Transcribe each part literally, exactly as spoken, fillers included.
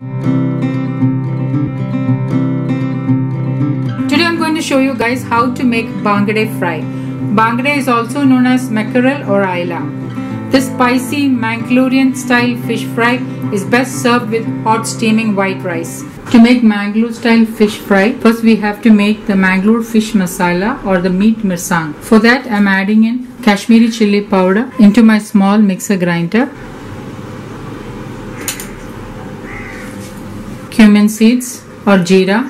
Today I'm going to show you guys how to make Bangade fry. Bangade is also known as mackerel or isla. This spicy Mangalorean style fish fry is best served with hot steaming white rice. To make Mangalore style fish fry, first we have to make the Mangalore fish masala or the meat mirsang. For that I am adding in Kashmiri chili powder into my small mixer grinder, cumin seeds or jeera,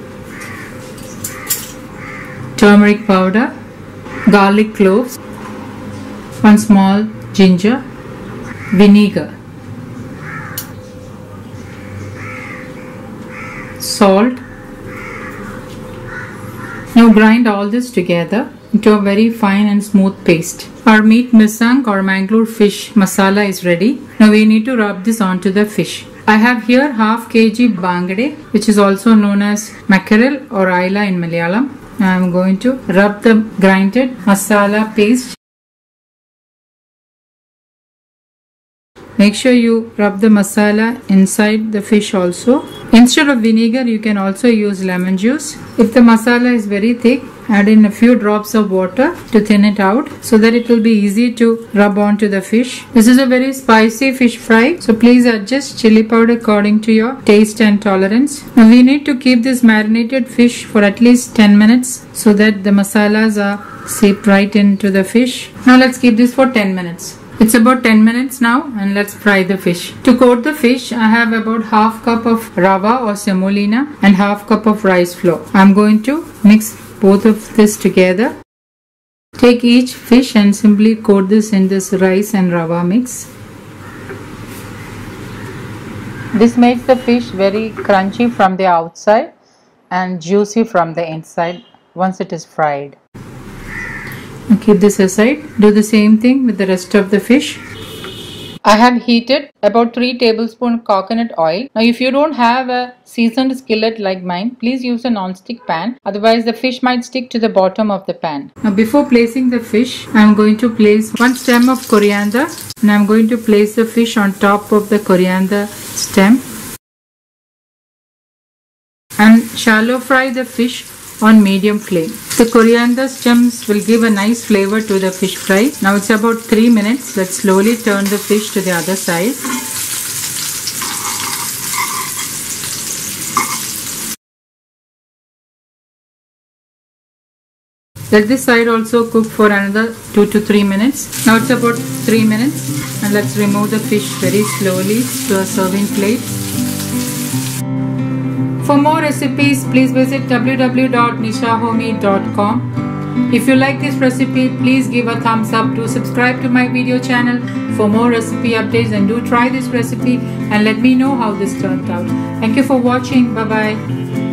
turmeric powder, garlic cloves, one small ginger, vinegar, salt. Now grind all this together into a very fine and smooth paste. Our meat misang or Mangalore fish masala is ready. Now we need to rub this onto the fish. I have here half kg Bangade, which is also known as mackerel or isla in Malayalam. I am going to rub the grinded masala paste. Make sure you rub the masala inside the fish also. Instead of vinegar, you can also use lemon juice. If the masala is very thick, add in a few drops of water to thin it out so that it will be easy to rub onto the fish. This is a very spicy fish fry, so please adjust chili powder according to your taste and tolerance. Now we need to keep this marinated fish for at least ten minutes so that the masalas are seeped right into the fish. Now let's keep this for ten minutes. It's about ten minutes now, and let's fry the fish. To coat the fish, I have about half cup of Rava or semolina and half cup of rice flour. I'm going to mix both of this together. Take each fish and simply coat this in this rice and Rava mix. This makes the fish very crunchy from the outside and juicy from the inside once it is fried. Now keep this aside. Do the same thing with the rest of the fish. I have heated about three tablespoons coconut oil. Now if you don't have a seasoned skillet like mine, please use a non-stick pan. Otherwise the fish might stick to the bottom of the pan. Now before placing the fish, I am going to place one stem of coriander. And I am going to place the fish on top of the coriander stem. And shallow fry the fish on medium flame. The coriander stems will give a nice flavor to the fish fry. Now it's about three minutes. Let's slowly turn the fish to the other side. Let this side also cook for another two to three minutes. Now it's about three minutes, and let's remove the fish very slowly to a serving plate. For more recipes, please visit w w w dot nisa homey dot com. If you like this recipe, please give a thumbs up. Do subscribe to my video channel for more recipe updates, and do try this recipe and let me know how this turned out. Thank you for watching. Bye bye.